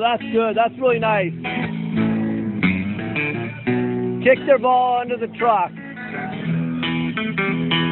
that's good. That's really nice. Kick their ball under the truck.